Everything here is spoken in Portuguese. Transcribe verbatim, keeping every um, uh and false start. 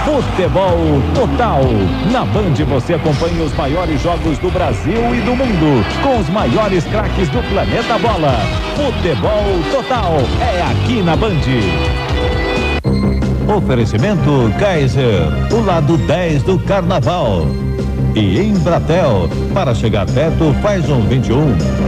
Futebol Total. Na Band você acompanha os maiores jogos do Brasil e do mundo, com os maiores craques do planeta bola. Futebol Total é aqui na Band. Oferecimento Kaiser, o lado dez do carnaval. E Embratel, para chegar perto faz um vinte e um.